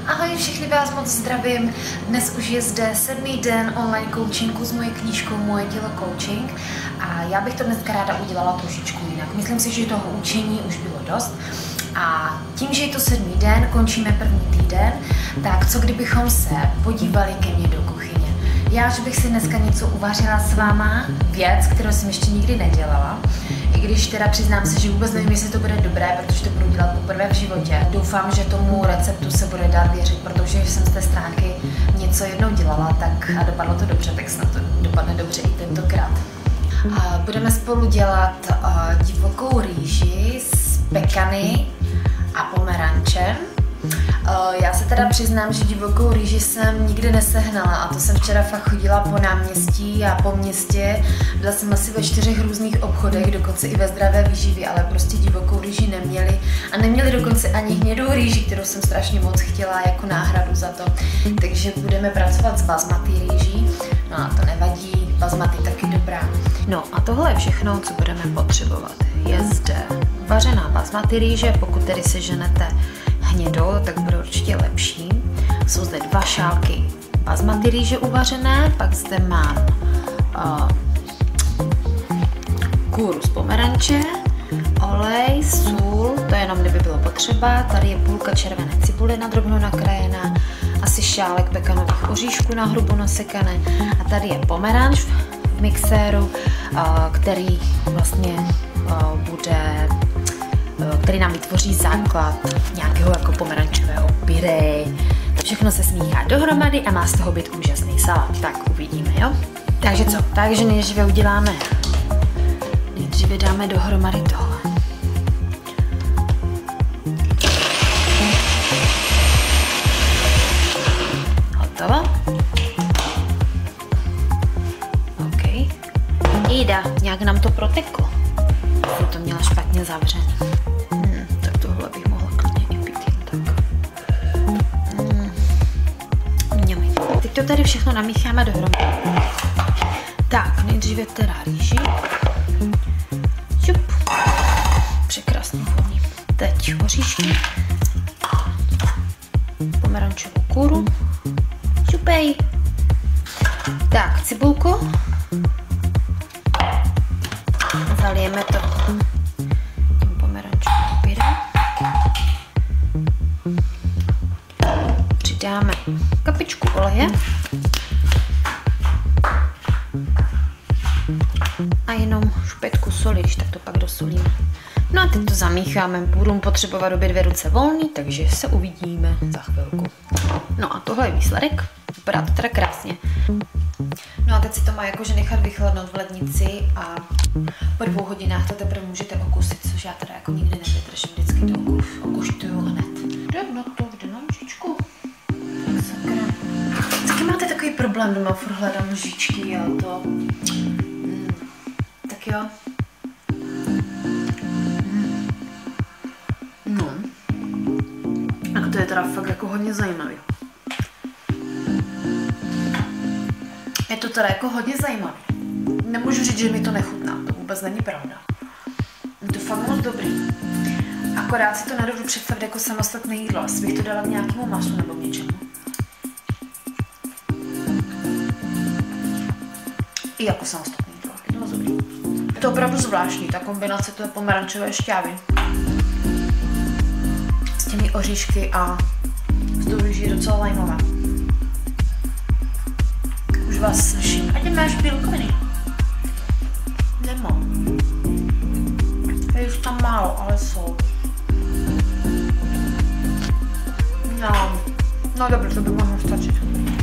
Ahoj, všechny vás moc zdravím. Dnes už je zde 7. den online coachingu s mojí knížkou Moje tělo coaching a já bych to dneska ráda udělala trošičku jinak. Myslím si, že toho učení už bylo dost a tím, že je to 7. den, končíme první týden, tak co kdybychom se podívali ke mně do kuchyně. Já, že bych si dneska něco uvařila s váma, věc, kterou jsem ještě nikdy nedělala, i když teda přiznám se, že vůbec nevím, jestli to bude dobré, protože to budu dělat poprvé v životě. Doufám, že tomu receptu se bude dát věřit, protože jsem z té stránky něco jednou dělala tak a dopadlo to dobře, tak snad to dopadne dobře i tentokrát. Budeme spolu dělat divokou rýži s pekany a pomerančem. Já se teda přiznám, že divokou rýži jsem nikdy nesehnala a to jsem včera fakt chodila po náměstí a po městě. Byla jsem asi ve 4 různých obchodech, dokonce i ve Zdravé výživě, ale prostě divokou rýži neměli. A neměli dokonce ani hnědou rýži, kterou jsem strašně moc chtěla jako náhradu za to. Takže budeme pracovat s basmati rýží. No a to nevadí, basmati taky dobrá. No a tohle je všechno, co budeme potřebovat. Je zde vařená basmati rýže, pokud tedy seženete hnědou, tak bude určitě lepší. Jsou zde 2 šálky basmati rýže uvařené, pak zde mám kůru z pomeranče, olej, sůl, to jenom kdyby bylo potřeba, tady je půlka červené cibule na drobno nakrájená, asi šálek pekanových oříšků na hrubo nasekané a tady je pomeranč v mixéru, který vlastně který nám vytvoří základ nějakého jako pomerančového pyré. To všechno se smíchá dohromady a má z toho být úžasný salát. Tak uvidíme, jo? Takže co? Takže nejdříve dáme dohromady tohle. Hotovo? OK. Jída, nějak nám to proteklo. Jsem to měla špatně zavřený. Tak tohle bych mohla klidně i pít jen tak. Teď to tady všechno namícháme dohromady. Tak, nejdříve teda rýži. Šup. Překrásný voní. Teď oříšky. Pomerančovou kůru. Šupej. Tak, cibulku. Zalijeme to tím pomerančovým pyré. Přidáme kapičku oleje a jenom špetku soli, když tak to pak dosolíme. No a teď to zamícháme, budu potřebovat obě 2 ruce volný, takže se uvidíme za chvilku. No a tohle je výsledek, vypadá to teda krásně. No a teď si to má jakože nechat vychladnout v lednici a po 2 hodinách to teprve můžete okusit, což já teda jako nikdy nevydržím, vždycky to okuštuju hned. Jde na to, jde na lžičku. Sakra. Vždycky máte takový problém doma, furt hledám lžičky a to. Tak jo. No. A to je teda fakt jako hodně zajímavý. Je to teda jako hodně zajímavé. Nemůžu říct, že mi to nechutná, to vůbec není pravda. Je to fakt moc dobrý. Akorát si to nedovedu představit jako samostatné jídlo. Asi bych to dala k nějakému masu nebo k něčemu. I jako samostatné jídlo, je to moc dobrý. Je to opravdu zvláštní, ta kombinace toho pomerančové šťávy s těmi oříšky a s tou rýží je docela zajímavá. Už vás slyším. Ať máš bílkoviny. Nemám. Je už tam málo, ale jsou. No dobře, to by mohlo stačit.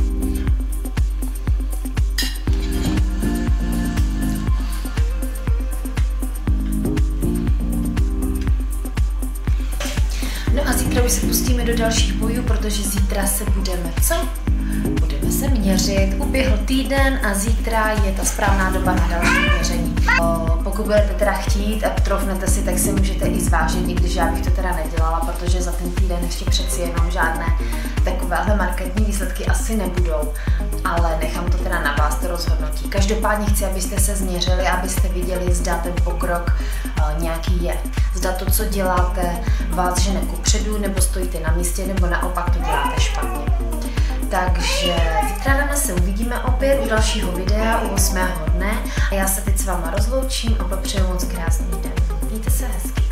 No a zítra už se pustíme do dalších bojů, protože zítra se budeme co? Budeme se měřit. Uběhl týden a zítra je ta správná doba na další měření. Pokud budete teda chtít a troufnete si, tak si můžete i zvážit, i když já bych to teda nedělala, protože za ten týden ještě přeci jenom žádné takovéhle markantní výsledky asi nebudou, ale nechám to teda na vás, to rozhodnutí. Každopádně chci, abyste se změřili, abyste viděli, zda ten pokrok nějaký je. Zda to, co děláte, vás žene kupředu, nebo stojíte na místě, nebo naopak to děláte špatně. Takže zítra ráno se uvidíme opět u dalšího videa, u 8. dne. A já se teď s váma rozloučím a popřeju moc krásný den. Mějte se hezky.